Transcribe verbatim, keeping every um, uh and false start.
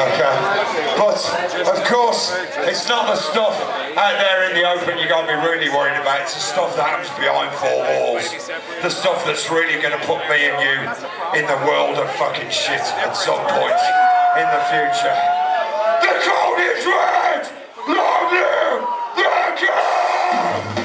Okay. But, of course, it's not the stuff out there in the open you got to be really worried about. It's the stuff that happens behind four walls. The stuff that's really going to put me and you in the world of fucking shit at some point in the future. The code is red! Long live the king!